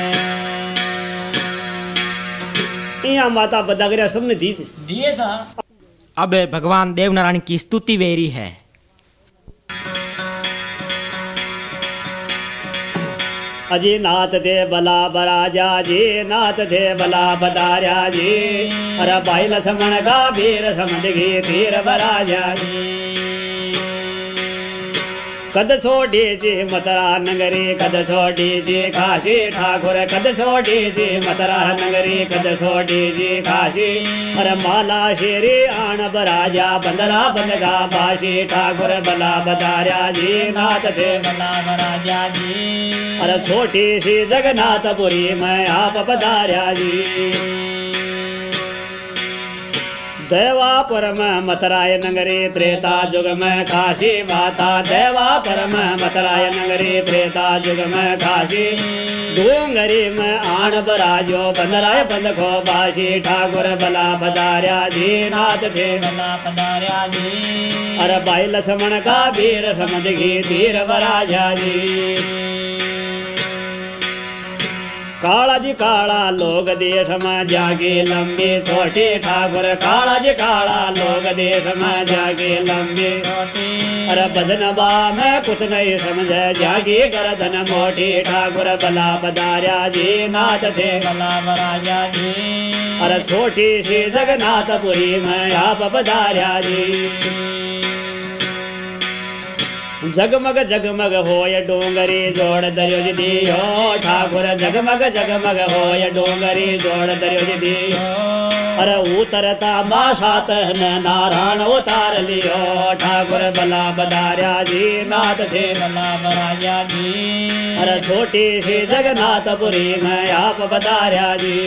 यहाँ माता बदागरिया सबने दी दिए सा अब भगवान देवनारायण की स्तुति वेरी है। अजी नाथ दे बला बराजा जी नाथ दे बला बदार्या जी अरे भाई लक्ष्मण का वीर समझगी तीर बराजा जी कद छोड़ी जी मतरा नगरी कद छोड़ी जी काशी ठाकुर कद छोड़ी जी मतरा नगरी कद छोड़ी जी काशी अरे माला शेरी आन बराजा बंदरा बंदगा बाशी ठाकुर बला बदार्या जी नाथ थे बला बराजा जी अरे छोटी सी जगन्नाथपुरी में आप पधार्या जी देवापुर में मतराय नगरी त्रेता युग में काशी माता देवापुर में मतराय नगरी त्रेता युग में काशी डूंगरी में आन बराजो बंदराय बंदखो बाशी ठाकुर बला पधार्या जी नाथ थे बला पधार्या जी अरे भाई लक्ष्मण का वीर समझगी तीर बराजा जी काला जी काला लोग देश में जागे लंबी छोटी ठाकुर काला जी काला लोग देश में जागे लंबी छोटी अरे भजन बा में कुछ नहीं समझे जागी गर्दन मोटी ठाकुर बला पधार्या जी नाथ थे बला बराजा जी अरे छोटी सी जगन्नाथपुरी में आप पधार्या जी जगमग जगमग होय डोंगरी जोड़ दरियो जी दियो ठाकुर जगमग जगमग होय डोंगरी जोड़ दरियो जी दियो अरे उतरता बासात न नारायण उतार लियो ठाकुर बला बदार्या जी नाथ थे बला बराजा जी अरे छोटी सी जगन्नाथपुरी में आप पधार्या जी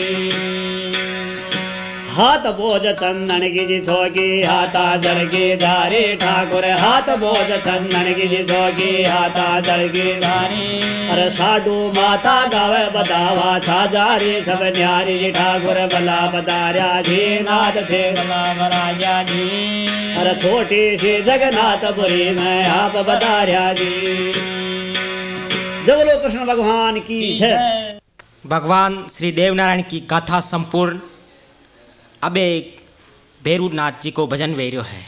हाथ बोझ चंदन की जी छोकी हाथा जड़ की जारी ठाकुर हाथ बोझ चंदन की जी छोकी हाथा जड़ की जारी अरे साडू माता गावे बदावा छाजारी सब न्यारी जी ठाकुर बला पधार्या जी नाथ थे बला बराजा जी अरे छोटी सी जगन्नाथपुरी में आप पधार्या जी जय बोलो कृष्ण भगवान की जय। भगवान श्री देवनारायण की गाथा संपूर्ण। अब एक भैरूनाथ जी को भजन वेर्यो है।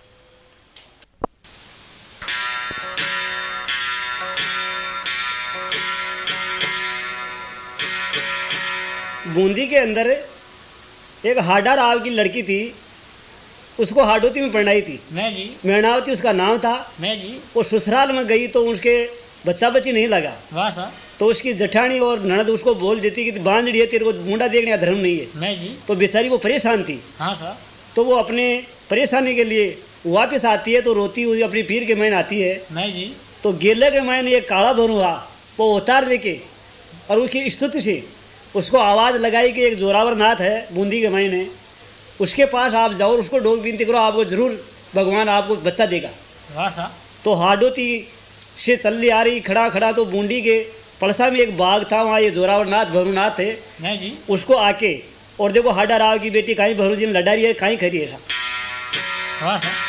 बूंदी के अंदर एक हाडा राव की लड़की थी, उसको हाडोती में पढ़ाई थी। मैं जी मेणावती उसका नाम था। मैं जी वो ससुराल में गई तो उसके बच्चा बच्ची नहीं लगा। वाह सा तो उसकी जठानी और ननद उसको बोल देती कि बांधड़ी है, तेरे को मुंडा देखने का धर्म नहीं है। मैं जी तो बेचारी वो परेशान थी। हाँ सर तो वो अपने परेशानी के लिए वापस आती है तो रोती हुई अपनी पीर के मैन आती है। मैं जी तो गेले के मैन एक काला भरुआ वो उतार लेके और उसकी स्तुति से उसको आवाज़ लगाई कि एक जोरावर नाथ है बूंदी के मैन है, उसके पास आप जाओ और उसको डोक विनती करो, आपको जरूर भगवान आपको बच्चा देगा। वाह सा तो हाडोती से चली आ रही खड़ा खड़ा तो बूंदी के पड़सा में एक बाग था, वहाँ ये जोरावर नाथ भरुनाथ है। मैं जी उसको आके और देखो हाडा राव की बेटी कहीं भरू जी ने लड़ा रही है, कहीं खरी है। वाह सा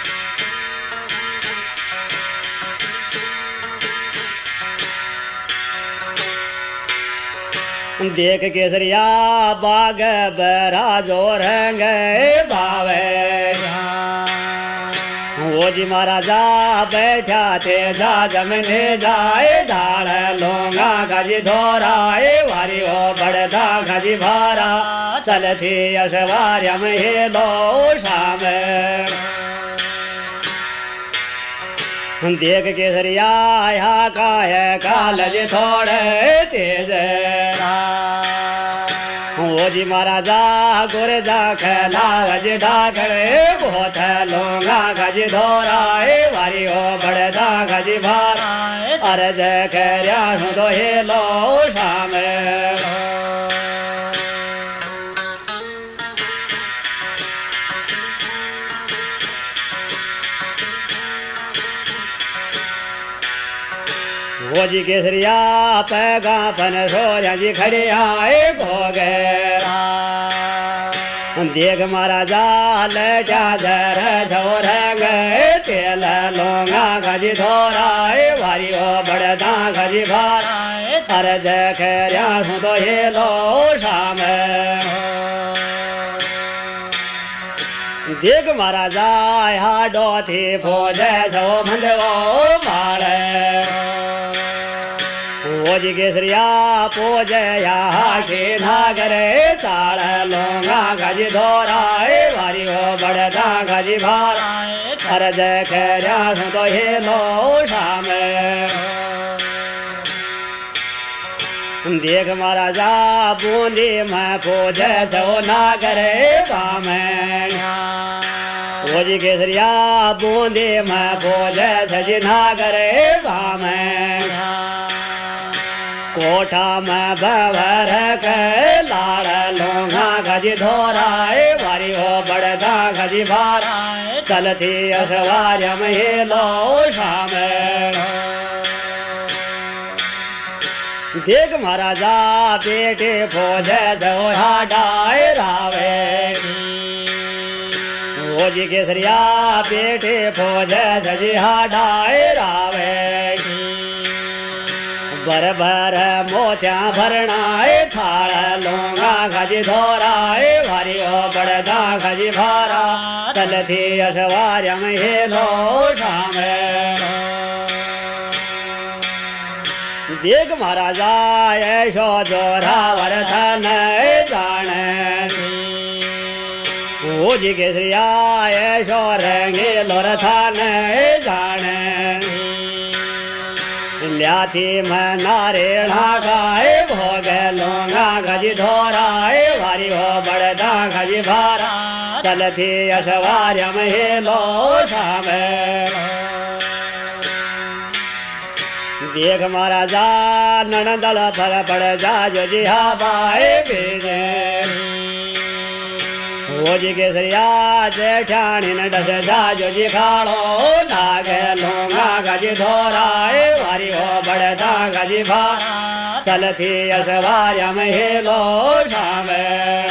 देख केसरिया बाग बराजो रंग बावे वो जी महाराजा बैठा थे जा जमने जाए ढाल लोंगा खजी धोराए वारी हो बड़दा खजी भारा चलती अशवार्य में लो शाम देख केसरिया यहाँ का है कालज थोड़े तेज वो जी महाराजा गोरे जा खलावज ढाकड़े बहुत लोंगा गज धोराए वारी हो बड़दा गज भार अरज खरिया तो हे लो शाम वो जी केसरिया पैगा पन सोया जी खड़े आए घो गए देख महाराजा लटा जर छोर गए तेल लोंगा गजी धोराए वारी हो बड़दा गजी भार अरज खरिया तो ये लो शाम देख महाराजा हाडो थी फौज छो मंदो मारे ओ जी केसरिया पोजया के नागरे चाल लोंगा गज धोराए वारी हो बड़दा गज भाराए अरज खैरा तो हे लो शामे देख महाराजा बूंदी मैं पोजे सो नागरे पामे ओ जी केसरिया बूंदी मैं पोजे सजी नागरे पामे कोठा में बवर के लाड़ लोंगा गज धोराए वारी हो बड़दा गज भाराए चलती अशवार्य में लो शामे देख महाराजा बेटे फौजे सो हाडाए रावे ओ जी केसरिया बेटे फौजे सजी हाडाए रावे बर बर मोत्या भरनाए थाल लोंगा गज धोराए भारी हो बड़दा गज भारा चलती अशवार्य में लो शामे देख महाराजा ऐशो जोरावर थन जाने ओ जी केसरिया ऐशो रंगे लोर थन जाने ल्याथी मैं नारेणा गाए भोग लोंगा गज धोराए भारी हो बड़दा गज भारा चलती अशवार्य में लो शामे देख महाराजा ननदल पर पड़ जा जो जी हवाए भेजे ओ जी केसरिया जेठानी न डस जा जो जी खाड़ो लागे लोंगा गज धोराए वारी हो बड़दा गज भारा चलती अशवार्य में लो शामे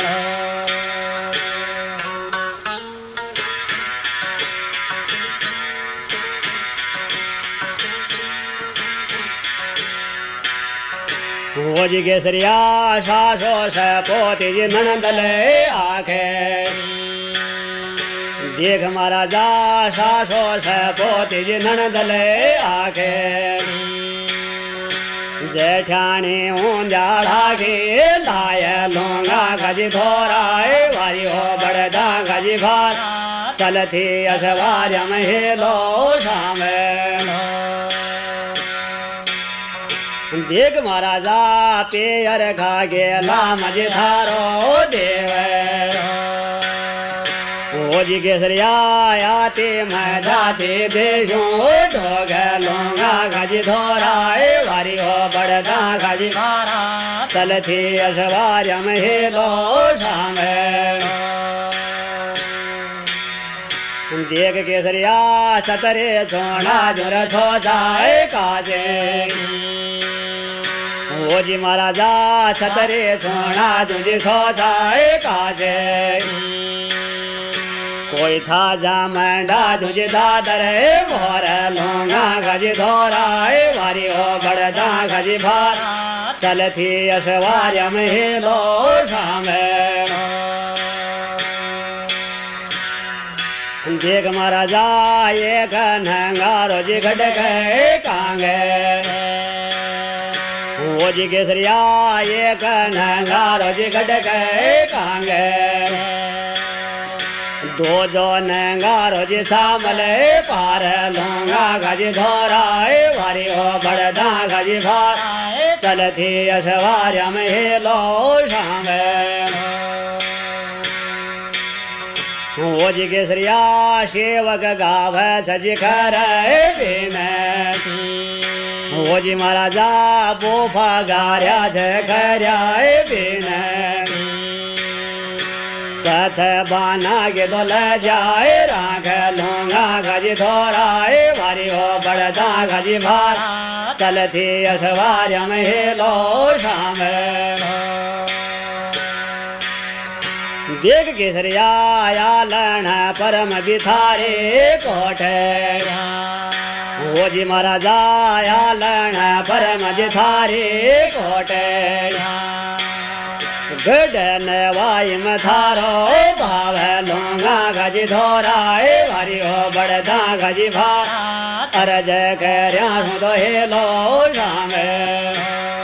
ओ जी केसरिया सासो से पोती जी ननदले आखे देख महाराजा सासो से पोती जी ननदले आखे जेठानी ऊंजाड़ा के लाय लोंगा गज धोराए वारी हो बड़दा गज भारा चलती अशवार्य में लो शामे देख महाराजा पेयर खा गेला मज थारो देव ओ जी केसरिया आते मैं जाते देशों ढोग लोंगा गज धोराए वारी हो बड़दा गज भारा चलती अशवार्य में लो शामे देख केसरिया सतरे सोना जुर छो जाए काजे ओ जी महाराजा छतरे सोना तुझे सो जाए काजे कोई छाजा मंडा तुझे दादर मोर लोंगा गज धोराए वारी हो बड़दा गज भारा चलती अशवार्य में लो शामे देख महाराजा एक नंगारो जी गड गए कांगे ओ जी केसरिया एक नंगारो जी गड गए कांगे दो जो नंगारो जी सामले पार लोंगा गज धोराए वारी हो बड़दा गज भारा चलती अशवार्य में लो शामे ओ जी केसरिया सेवक गाव सज कर ओ जी महाराजा बोफा गार्या खर्या बिन कथ बाना के दो ल जाए राख लोंगा गज धोराए वारी हो बड़दा गज भारा चलती अशवार्य में लो शामे देख केसरिया आया लण परम बिथारे कोठे ओ जी महाराजा आया लण परम जिथारे कोठे गडन वाई मथारो भाव लोंगा गज धोराए भारी हो बड़दा गज भारा अरज कर्या दो हे लो शामे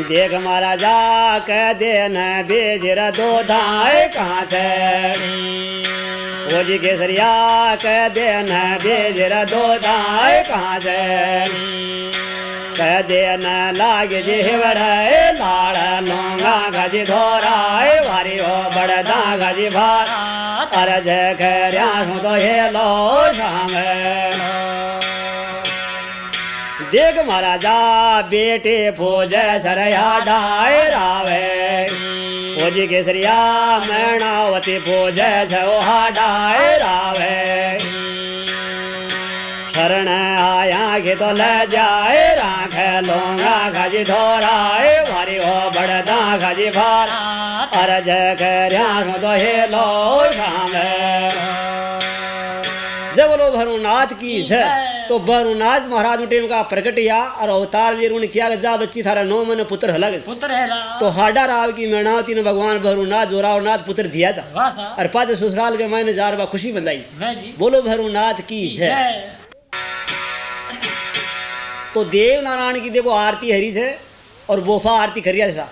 देख महाराजा कह दे न बेजर दो धाए कहाँ छड़ी वो जी केसरिया कह दे न बेजर दो धाए कहाँ छड़ी कह दे न लागे जी बड़े लाड़ लूंगा गजी धोराए भारी हो बड़दा गजी भार अरज खरिया तो हे लो शाम देख महाराजा बेटे पूजे सरया डाय रावे ओ जी केसरिया मैणावती पूजे छो डाय रावे शरण आया के तो ले जाए राख लूंगा गजी धोराए भारी हो बड़दा गजी भार अरज खरिया तो हे लो शाम जब बोलो भरुनाथ की है तो भरुनाथ महाराज टेम का प्रकटिया और अवतार जी ऋण किया जा बच्ची थारा नौ मन पुत्र हलग पुत्र है तो हाडा राव की मैणावती ने भगवान भरुनाथ जोरावनाथ पुत्र दिया था और पाँच ससुराल के मैंने जार बा खुशी बंधाई बोलो भरुनाथ की जय। तो देव नारायण की देखो आरती हरी है और बोफा आरती करिया था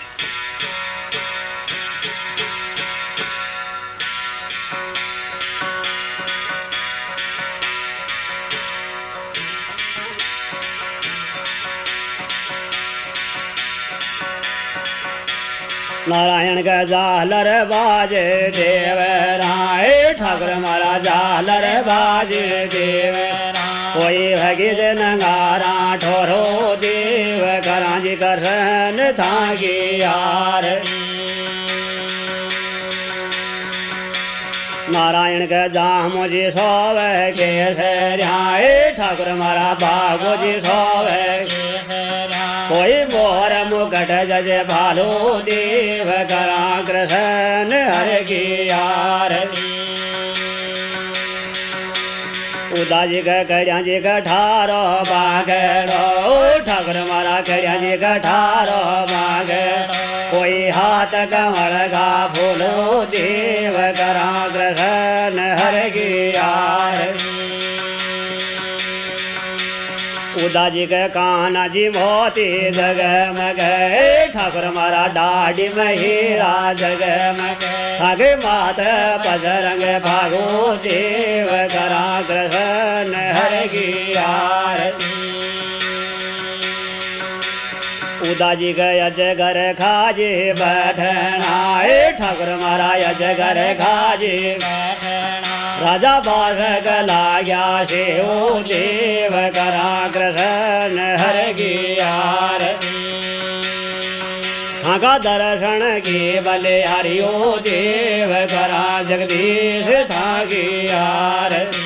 नारायण का झालर बाजे देव राय ठाकुर मारा झालर बाजे देव कोई भगिज नंगारा ठोरो देव कराजी करन थागी यार नारायण के जामो जी सोव केसरियाए ठाकुर मारा बागो जी सोव कोई मोर मुकट जजे भालो देव करा कृष्ण हर की आरती उदाजी का कड़िया जी का ठारो बागड़ो ठाकुर मारा कड़िया जी का ठारो बागड़ो कोई हाथ कमल का फूलो देव करा कृष्ण हर की आरती उदाजी के काना जी मोती जगमग ठाकुर मारा डाडी महिरा जगमग थागे मात पजरंग भागो देव करा कृष्ण हर की आरती उदाजी के अजगर खाजे बैठनाए ठाकुर मारा अजगर खाजे राजा बासक लाग्या शिव देव करा कृष्ण हर की आरती थाका दर्शन के बले हरियो देव करा जगदीश थाकी आरती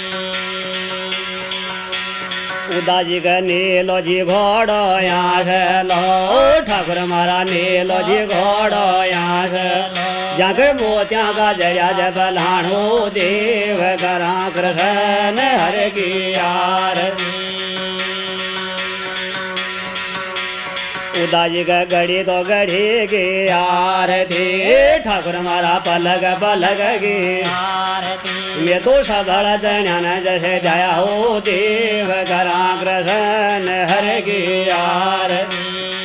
उदाजी का नीलो जी घोड़ो यहाँ से लो ठाकुर मारा नीलो जी घोड़ो यहाँ से जाके मोतिया का जया जब लाणो देव करा कृष्ण हर की आरती उदाजी का गड़ी तो गढ़ी की आरती ठाकुर मारा पलग पलग की आरती मैं तो सबड़ ज्ञान जैसे दया हो देव करा कृष्ण हर की आरती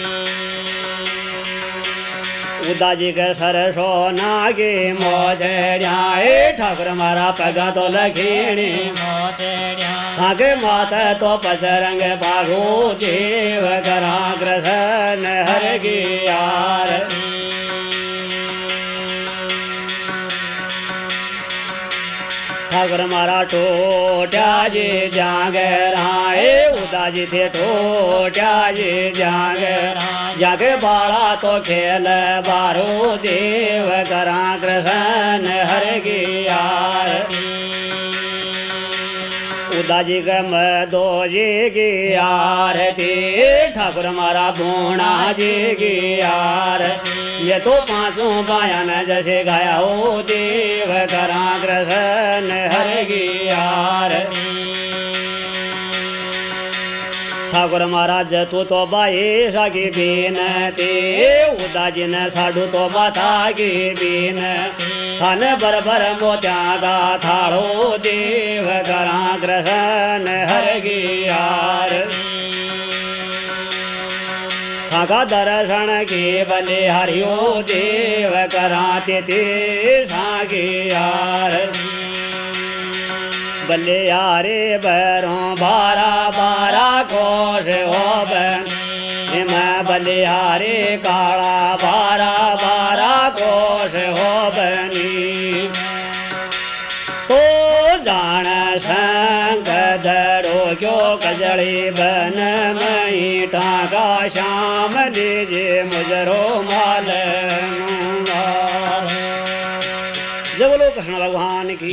उदाजी के सरसो नागे मोचड़ियाए ठाकुर मारा पगा तो लखीणी थाके माता तो पसरंग भागो देव करा कृष्ण हर की आरती ठाकुर मारा टोट्या जी जागराए उदाजी थे टोट्या जी जागराए जागे बाड़ा तो खेल बारो देव करा कृष्ण हर की आरती उदाजी के मदो जी की आरती ठाकुर मारा बूणा जी की आरती ये तो पांचों बयान जैसे गाया हो देव करा कृष्ण हर की आरती ठाकुर महाराज तू तो बाईशा की बीनती उदाजी ने साधु तो बाता की बीन थान बर बर मोत्या का थाड़ो देव करा कृष्ण हर की आरती ताका दर्शन के बले हरियो देव कराते ते सागे यार बले यारे बैरों बारा बारा कोश हो बनी मैं बले हारे काला बारा बारा कोश हो बनी तो जान संग दरो क्यों कजड़ी बन मई टाका श्याम लीजे मुजरो माल जय बोलो कृष्ण भगवान की।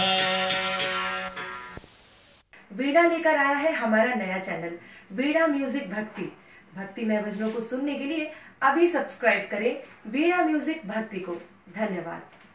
वीणा लेकर आया है हमारा नया चैनल वीणा म्यूजिक भक्ति। भक्तिमय भजनों को सुनने के लिए अभी सब्सक्राइब करें वीणा म्यूजिक भक्ति को। धन्यवाद।